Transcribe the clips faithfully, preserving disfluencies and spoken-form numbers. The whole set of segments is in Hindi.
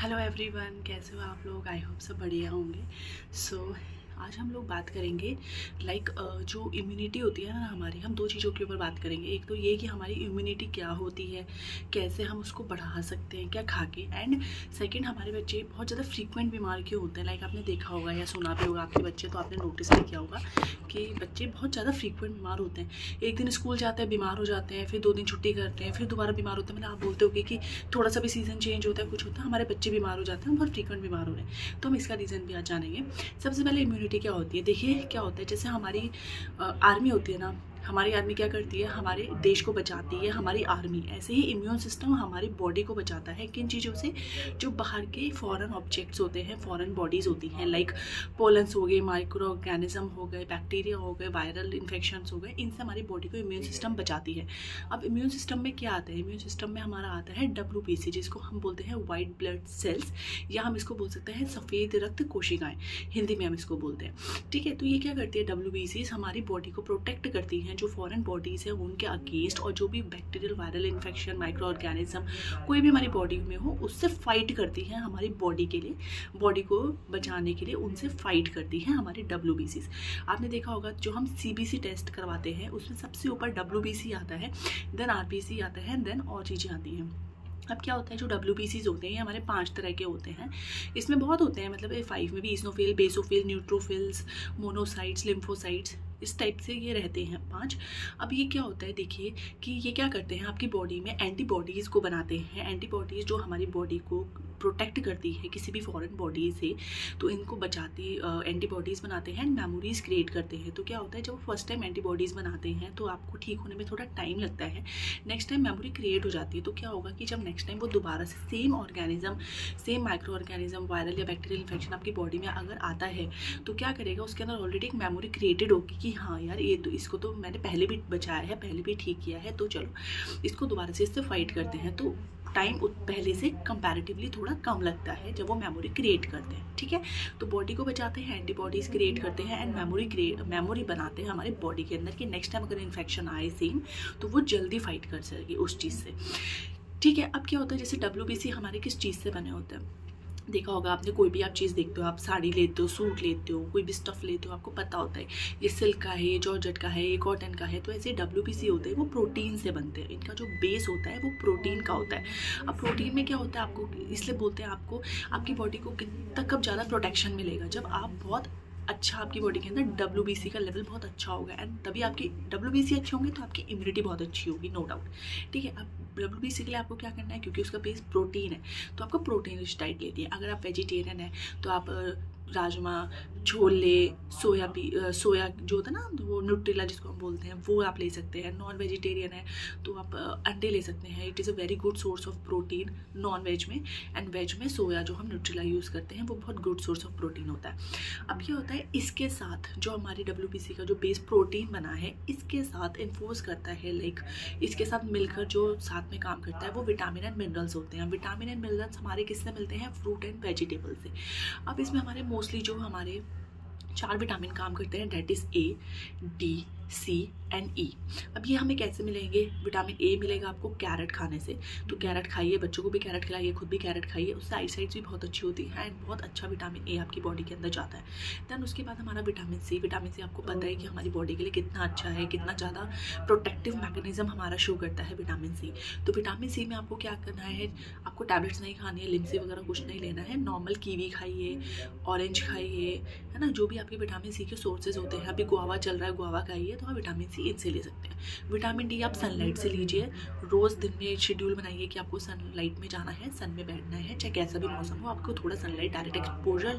हेलो एवरीवन, कैसे हो आप लोग। आई होप सब बढ़िया होंगे। सो so, आज हम लोग बात करेंगे लाइक like, uh, जो इम्यूनिटी होती है ना हमारी, हम दो चीज़ों के ऊपर बात करेंगे। एक तो ये कि हमारी इम्यूनिटी क्या होती है, कैसे हम उसको बढ़ा सकते हैं, क्या खा के। एंड सेकंड, हमारे बच्चे बहुत ज़्यादा फ्रीक्वेंट बीमार क्यों होते हैं। लाइक like, आपने देखा होगा या सुना भी होगा आपके बच्चे, तो आपने नोटिस भी किया होगा कि बच्चे बहुत ज़्यादा फ्रीक्वेंट बीमार होते हैं। एक दिन स्कूल जाते हैं, बीमार हो जाते हैं, फिर दो दिन छुट्टी करते हैं, फिर दोबारा बीमार होते हैं। मतलब आप बोलते हो कि थोड़ा सा भी सीज़न चेंज होता है, कुछ होता है, हमारे बच्चे बीमार हो जाते हैं, बहुत फ्रीक्वेंट बीमार हो रहे हैं। तो हम इसका रीज़न भी आज जानेंगे। सबसे पहले इम्यूनिटी क्या होती है। देखिए क्या होता है, जैसे हमारी आर्मी होती है ना, हमारी आर्मी क्या करती है, हमारे देश को बचाती है हमारी आर्मी। ऐसे ही इम्यून सिस्टम हमारी बॉडी को बचाता है किन चीज़ों से, जो बाहर के फॉरेन ऑब्जेक्ट्स होते हैं, फॉरेन बॉडीज़ होती हैं, लाइक पोलन्स हो गए, माइक्रो ऑर्गेनिज्म हो गए, बैक्टीरिया हो गए, वायरल इन्फेक्शंस हो गए। इनसे हमारी बॉडी को इम्यून सिस्टम बचाती है। अब इम्यून सिस्टम में क्या आता है, इम्यून सिस्टम में हमारा आता है डब्ल्यू बी सी, जिसको हम बोलते हैं वाइट ब्लड सेल्स, या हम इसको बोल सकते हैं सफ़ेद रक्त कोशिकाएँ, हिंदी में हम इसको बोलते हैं। ठीक है, तो ये क्या करती है, डब्ल्यू बी सी हमारी बॉडी को प्रोटेक्ट करती हैं जो फॉरेन बॉडी है उनके अगेंस्ट, और जो भी bacterial viral infection, micro organism कोई भी हमारी बॉडी में हो, उससे फाइट करती है हमारी बॉडी के लिए, बॉडी को बचाने के लिए उनसे फाइट करती है हमारी डब्ल्यू बी सी। आपने देखा होगा जो हम सी बी सी टेस्ट करवाते हैं उसमें सबसे ऊपर डब्ल्यू बी सी आता है, देन आर बी सी आता है, देन और चीज़ें आती हैं। अब क्या होता है, जो डब्ल्यू बी सीज़ होते हैं हमारे पांच तरह के होते हैं। इसमें बहुत होते हैं, मतलब फाइव में भी eosinophil, basophil, neutrophils, monocytes, lymphocytes, इस टाइप से ये रहते हैं पांच। अब ये क्या होता है, देखिए कि ये क्या करते हैं, आपकी बॉडी में एंटीबॉडीज़ को बनाते हैं। एंटीबॉडीज़ जो हमारी बॉडी को प्रोटेक्ट करती है किसी भी फॉरेन बॉडी से, तो इनको बचाती एंटीबॉडीज़ बनाते हैं, मेमोरीज क्रिएट करते हैं। तो क्या होता है, जब फर्स्ट टाइम एंटीबॉडीज़ बनाते हैं तो आपको ठीक होने में थोड़ा टाइम लगता है, नेक्स्ट टाइम मेमोरी क्रिएट हो जाती है। तो क्या होगा कि जब नेक्स्ट टाइम वो दोबारा से same organism, same micro organism, viral या बैक्टीरियल इन्फेक्शन आपकी बॉडी में अगर आता है, तो क्या करेगा, उसके अंदर ऑलरेडी एक मेमोरी क्रिएटेड होगी कि हाँ यार ये तो, इसको तो मैंने पहले भी बचाया है, पहले भी ठीक किया है, तो चलो इसको दोबारा से इससे फाइट करते हैं। तो टाइम पहले से कंपैरेटिवली थोड़ा कम लगता है जब वो मेमोरी क्रिएट करते हैं। ठीक है, तो बॉडी को बचाते हैं, एंटीबॉडीज़ क्रिएट करते हैं, एंड मेमोरी क्रिएट मेमोरी बनाते हैं हमारे बॉडी के अंदर कि नेक्स्ट टाइम अगर इन्फेक्शन आए सेम, तो वो जल्दी फाइट कर सकेगी उस चीज़ से। ठीक है, अब क्या होता है, जैसे डब्ल्यू बी सी हमारे किस चीज़ से बने होते हैं। देखा होगा आपने, कोई भी आप चीज़ देखते हो, आप साड़ी लेते हो, सूट लेते हो, कोई भी स्टफ़ लेते हो, आपको पता होता है ये सिल्क का है, ये जॉर्जेट का है, ये कॉटन का है। तो ऐसे डब्ल्यू बी सी होते हैं, वो प्रोटीन से बनते हैं। इनका जो बेस होता है वो प्रोटीन का होता है। अब प्रोटीन में क्या होता है, आपको इसलिए बोलते हैं आपको आपकी बॉडी को कितना कब ज़्यादा प्रोटेक्शन मिलेगा, जब आप बहुत अच्छा, आपकी बॉडी के अंदर डब्ल्यू बी सी का लेवल बहुत अच्छा होगा, एंड तभी आपकी डब्ल्यू बी सी अच्छे होंगे तो आपकी इम्यूनिटी बहुत अच्छी होगी, नो डाउट। ठीक है, अब डब्ल्यू बी सी के लिए आपको क्या करना है, क्योंकि उसका बेस प्रोटीन है, तो आपको प्रोटीन रिच डाइट लेती है। अगर आप वेजिटेरियन है तो आप राजमा, छोले, सोया भी सोया जो होता है ना, वो न्यूट्रेला जिसको हम बोलते हैं, वो आप ले सकते हैं। नॉन वेजिटेरियन है तो आप अंडे ले सकते हैं। It is a very good source of protein non veg में, एंड वेज में सोया जो हम न्यूट्रेला यूज़ करते हैं वो बहुत गुड सोर्स ऑफ प्रोटीन होता है। अब क्या होता है, इसके साथ जो हमारी डब्ल्यू बी सी का जो बेस प्रोटीन बना है, इसके साथ इन्फोर्स करता है, लाइक इसके साथ मिलकर जो साथ में काम करता है वो विटामिन एंड मिनरल्स होते हैं। विटामिन एंड मिनरल्स हमारे किससे मिलते हैं, फ्रूट एंड वेजिटेबल से। अब इसमें हमारे मोस्टली जो हमारे चार विटामिन काम करते हैं, that is A, D, C and E. अब ये हमें कैसे मिलेंगे, विटामिन ए मिलेगा आपको कैरेट खाने से, तो कैरेट खाइए, बच्चों को भी कैरेट खिलाइए, खुद भी कैरेट खाइए, उससे आई साइट्स भी बहुत अच्छी होती है, एंड बहुत अच्छा विटामिन ए आपकी बॉडी के अंदर जाता है। दैन उसके बाद हमारा विटामिन सी। विटामिन सी आपको पता है कि हमारी बॉडी के लिए कितना अच्छा है, कितना ज़्यादा प्रोटेक्टिव मैकेनिज्म हमारा शो करता है विटामिन सी। तो विटामिन सी में आपको क्या करना है, आपको टैबलेट्स नहीं खानी है, लिम्सी वगैरह कुछ नहीं लेना है, नॉर्मल कीवी खाइए, ऑरेंज खाइए, है ना, जो भी आपके विटामिन सी के सोर्सेज होते हैं। अभी गुआवा चल रहा है, गुआवा खाइए, तो आप विटामिन सी इनसे ले सकते हैं। विटामिन डी आप सनलाइट से लीजिए, रोज़ दिन में शेड्यूल बनाइए कि आपको सनलाइट में जाना है, सन में बैठना है, चाहे कैसा भी मौसम हो, आपको थोड़ा सनलाइट डायरेक्ट एक्सपोजर,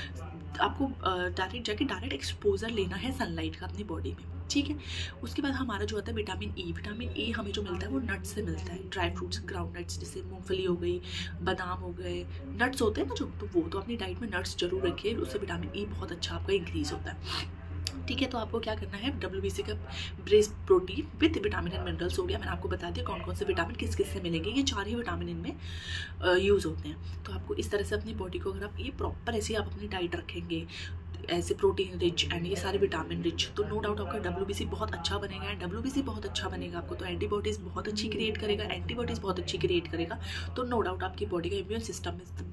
आपको डायरेक्ट जाके डायरेक्ट एक्सपोजर लेना है सनलाइट का अपनी बॉडी में। ठीक है, उसके बाद हमारा जो होता है विटामिन ई। विटामिन ई हमें जो मिलता है वो नट्स से मिलता है, ड्राई फ्रूट्स, ग्राउंड नट्स, जैसे मूंगफली हो गई, बादाम हो गए, नट्स होते हैं ना जो, तो वो तो अपनी डाइट में नट्स जरूर रखिए, उससे विटामिन ई बहुत अच्छा आपका इंक्रीज़ होता है। ठीक है, तो आपको क्या करना है, डब्ल्यू बी सी का base protein with vitamin and minerals हो गया। मैंने आपको बता दिया कौन कौन से विटामिन किस किस से मिलेंगे, ये चार ही विटामिन इनमें यूज़ होते हैं। तो आपको इस तरह से अपनी बॉडी को, अगर आप ये प्रॉपर ऐसे आप अपनी डाइट रखेंगे, ऐसे प्रोटीन रिच एंड ये सारे विटामिन रिच, तो नो डाउट आपका डब्ल्यूबीसी बहुत अच्छा बनेगा। एंड डब्ल्यूबीसी बहुत अच्छा बनेगा आपको तो एंटीबॉडीज़ बहुत अच्छी क्रिएट करेगा, एंटीबॉडीज़ बहुत अच्छी क्रिएट करेगा, तो नो डाउट आपकी बॉडी का immune system is the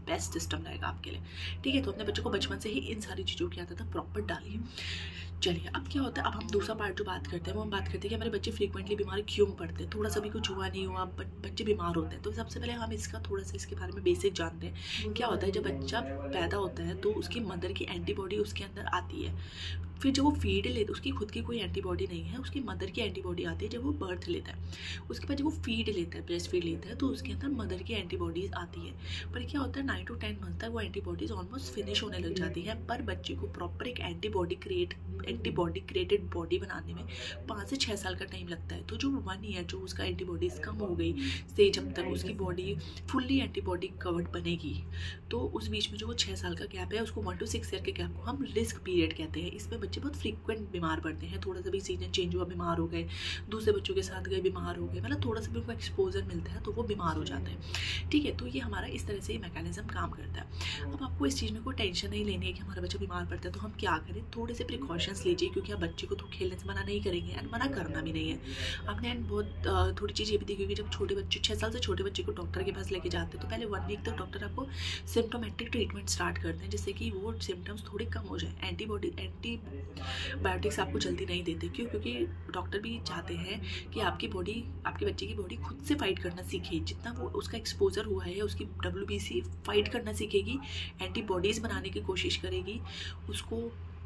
best system रहेगा आपके लिए। ठीक है, तो अपने बच्चों को बचपन से ही इन सारी चीज़ों की आदत प्रॉपर डालिए। चलिए, अब क्या होता है, अब हम दूसरा पार्ट जो बात करते हैं वो हम बात करते हैं कि हमारे बच्चे फ्रीक्वेंटली बीमार क्यों पड़ते हैं। थोड़ा सा भी कुछ हुआ नहीं हुआ बच्चे बीमार होते हैं, तो सबसे पहले हम इसका थोड़ा सा इसके बारे में बेसिक जानते हैं। क्या होता है, जब बच्चा पैदा होता है तो उसकी मदर की एंटीबॉडी उसके अंदर आती है, फिर जब वो फीड लेता, उसकी खुद की कोई एंटीबॉडी नहीं है, उसकी मदर की एंटीबॉडी आती है जब वो बर्थ लेता है। उसके बाद जब वो फीड लेता है, ब्रेस्ट फीड लेता है, तो उसके अंदर मदर की एंटीबॉडीज़ आती है। पर क्या होता है, नाइन टू टेन मंथ तक वो एंटीबॉडीज़ ऑलमोस्ट फिनिश होने लग जाती है, पर बच्चे को प्रॉपर एक antibody create antibody created body बनाने में पाँच से छः साल का टाइम लगता है। तो जो वन ईयर जो उसका एंटीबॉडीज़ कम हो गई से जब तक उसकी बॉडी फुल्ली एंटीबॉडी कवर्ड बनेगी, तो उस बीच में जो वो छः साल का गैप है, उसको वन टू सिक्स ईयर के गैप को हम रिस्क पीरियड कहते हैं। इसमें बच्चे बहुत फ्रीक्वेंट बीमार पड़ते हैं, थोड़ा सा भी सीजन चेंज हुआ बीमार हो गए, दूसरे बच्चों के साथ गए बीमार हो गए, मतलब थोड़ा सा भी उनको एक्सपोजर मिलता है तो वो बीमार हो जाते हैं। ठीक है, तो ये हमारा इस तरह से मैकेनिज्म काम करता है। अब आपको इस चीज़ में कोई टेंशन नहीं लेनी है कि हमारा बच्चा बीमार पड़ता है तो हम क्या करें, थोड़े से प्रिकॉशंस लीजिए, क्योंकि आप बच्चे को तो खेलने से मना नहीं करेंगे एंड मना करना भी नहीं है। आपने एंड बहुत थोड़ी चीज़ ये भी देखी होगी, जब छोटे बच्चे छः साल से छोटे बच्चे को डॉक्टर के पास लेके जाते हैं तो पहले वन वीक तक डॉक्टर आपको सिम्टोमेटिक ट्रीटमेंट स्टार्ट करते हैं, जिससे कि वो सिम्टम्स थोड़े कम हो जाए। एंटीबॉडी एंटीबायोटिक्स आपको जल्दी नहीं देते, क्यों? क्योंकि डॉक्टर भी चाहते हैं कि आपकी बॉडी आपके बच्चे की बॉडी खुद से फाइट करना सीखे। जितना वो उसका एक्सपोजर हुआ है, उसकी डब्ल्यूबीसी फाइट करना सीखेगी, एंटीबॉडीज़ बनाने की कोशिश करेगी, उसको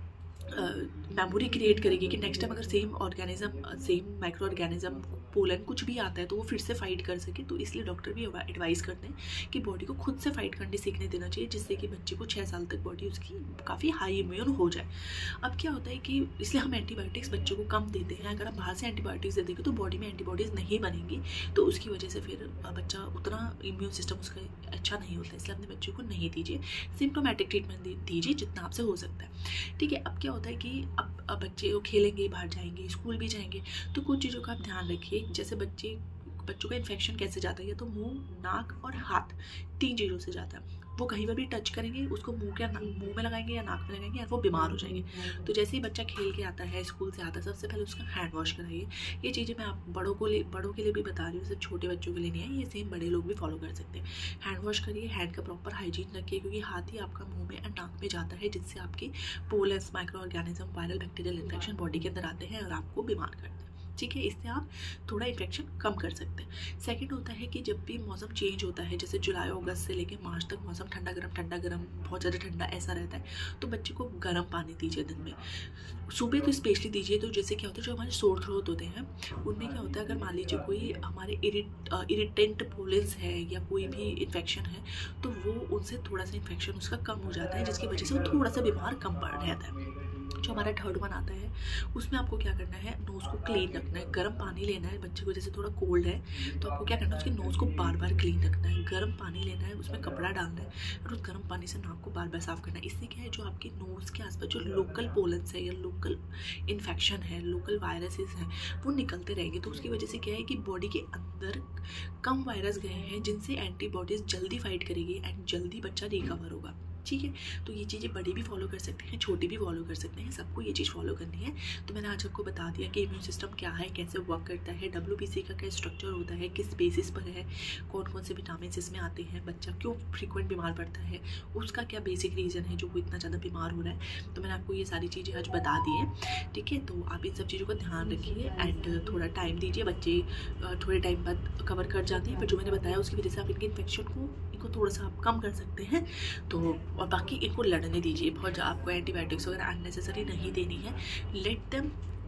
मेमोरी क्रिएट करेगी कि नेक्स्ट टाइम अगर same organism same micro organism pollen कुछ भी आता है तो वो फिर से फाइट कर सके। तो इसलिए डॉक्टर भी एडवाइस करते हैं कि बॉडी को खुद से फाइट करने सीखने देना चाहिए, जिससे कि बच्चे को छः साल तक बॉडी उसकी काफ़ी हाई इम्यून हो जाए। अब क्या होता है कि इसलिए हम एंटीबायोटिक्स बच्चों को कम देते हैं। अगर आप बाहर से एंटीबायोटिक्स दे देंगे तो बॉडी में एंटीबॉडीज़ नहीं बनेंगी, तो उसकी वजह से फिर बच्चा उतना इम्यून सिस्टम उसका अच्छा नहीं होता है। इसलिए अपने बच्चे को नहीं दीजिए, सिम्टोमेटिक ट्रीटमेंट दीजिए जितना आपसे हो सकता है। ठीक है, अब क्या होता है कि अब अब बच्चे वो खेलेंगे, बाहर जाएंगे, स्कूल भी जाएंगे, तो कुछ चीज़ों का आप ध्यान रखिए। जैसे बच्चे बच्चों का इन्फेक्शन कैसे जाता है, या तो मुंह, नाक और हाथ, तीन चीज़ों से जाता है। वो कहीं पर भी टच करेंगे, उसको मुंह के मुंह में लगाएंगे या नाक में लगाएंगे और वो बीमार हो जाएंगे। तो जैसे ही बच्चा खेल के आता है, स्कूल से आता है, सबसे पहले उसका हैंड वॉश कराइए। ये चीज़ें मैं आप बड़ों को लिए बड़ों के लिए भी बता रही हूँ, सिर्फ छोटे बच्चों के लिए नहीं है, ये सेम बड़े लोग भी फॉलो कर सकते हैं। हैंड वॉश करिए, हैंड का प्रॉपर हाइजीन रखिए, क्योंकि हाथ ही आपका मुँह में और नाक में जाता है, जिससे आपके pollens, micro organism, viral bacterial infection body के अंदर आते हैं और आपको बीमार करते हैं। ठीक है, इससे आप थोड़ा इन्फेक्शन कम कर सकते हैं। सेकंड होता है कि जब भी मौसम चेंज होता है, जैसे जुलाई अगस्त से लेकर मार्च तक मौसम ठंडा गर्म ठंडा गर्म बहुत ज़्यादा ठंडा ऐसा रहता है, तो बच्चे को गर्म पानी दीजिए दिन में। सुबह तो स्पेशली दीजिए, तो जैसे क्या होता है, जो हमारे सोर थ्रोट होते हैं उनमें क्या होता है, अगर मान लीजिए कोई हमारे इरिट इरिटेंट पोलेंस है या कोई भी इन्फेक्शन है, तो वो उनसे थोड़ा सा इन्फेक्शन उसका कम हो जाता है, जिसकी वजह से वो थोड़ा सा बीमार कम पड़ रहता है। जो हमारा थर्ड वन आता है, उसमें आपको क्या करना है, नोज़ को क्लीन रखना है, गर्म पानी लेना है। बच्चे को जैसे थोड़ा कोल्ड है तो आपको क्या करना है, उसके नोज़ को बार बार क्लीन रखना है, गर्म पानी लेना है, उसमें कपड़ा डालना है और उस गर्म पानी से नाक को बार बार साफ़ करना है। इससे क्या है, जो आपके नोज़ के आसपास जो लोकल पोलन्स है या लोकल इन्फेक्शन है, लोकल वायरसेस हैं, वो निकलते रहेंगे। तो उसकी वजह से क्या है कि बॉडी के अंदर कम वायरस गए हैं, जिनसे एंटीबॉडीज़ जल्दी फाइट करेगी एंड जल्दी बच्चा रिकवर होगा। ठीक है, तो ये चीज़ें बड़ी भी फॉलो कर सकते हैं, छोटी भी फॉलो कर सकते हैं, सबको ये चीज़ फॉलो करनी है। तो मैंने आज आपको बता दिया कि इम्यून सिस्टम क्या है, कैसे वर्क करता है, डब्ल्यूबीसी का क्या स्ट्रक्चर होता है, किस बेसिस पर है, कौन कौन से विटामिन इसमें आते हैं, बच्चा क्यों फ्रीक्वेंट बीमार पड़ता है, उसका क्या बेसिक रीज़न है जो वो इतना ज़्यादा बीमार हो रहा है। तो मैंने आपको ये सारी चीज़ें आज बता दी हैं। ठीक है, तो आप इन सब चीज़ों का ध्यान रखिए एंड थोड़ा टाइम दीजिए। बच्चे थोड़े टाइम बाद कवर कर जाते हैं, पर जो मैंने बताया उसकी वजह से आप इनके इन्फेक्शन को इनको थोड़ा सा आप कम कर सकते हैं। तो और बाकी इनको लड़ने दीजिए, बहुत आपको एंटीबायोटिक्स वगैरह अननेसेसरी नहीं देनी है। Let them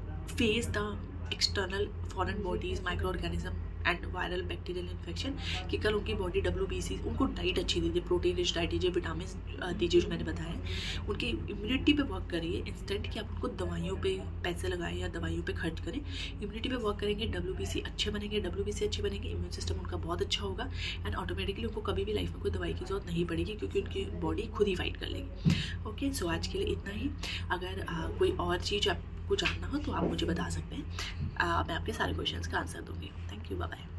face the external foreign bodies, micro organism and viral bacterial infection, कि कल उनकी बॉडी डब्ल्यूबीसी, उनको डाइट अच्छी दीजिए, प्रोटीन रिच डाइट दीजिए, विटामिन दीजिए जो मैंने बताया, उनकी इम्यूनिटी पे वर्क करिए इंस्टेंट कि आप उनको दवाइयों पे पैसे लगाएं या दवाइयों पे खर्च करें। इम्यूनिटी पे वर्क करेंगे, डब्ल्यूबीसी अच्छे बनेंगे, डब्ल्यूबीसी अच्छे बनेंगे, इम्यून सिस्टम उनका बहुत अच्छा होगा एंड ऑटोमेटिकली उनको कभी भी लाइफ में कोई दवाई की जरूरत नहीं पड़ेगी, क्योंकि उनकी बॉडी खुद ही फाइट कर लेगी। ओके, सो आज के लिए इतना ही। अगर आ, कोई और चीज़ आपको जानना हो तो आप मुझे बता सकते हैं, आ, मैं आपके सारे क्वेश्चंस का आंसर दूँगी। Thank you, bye bye.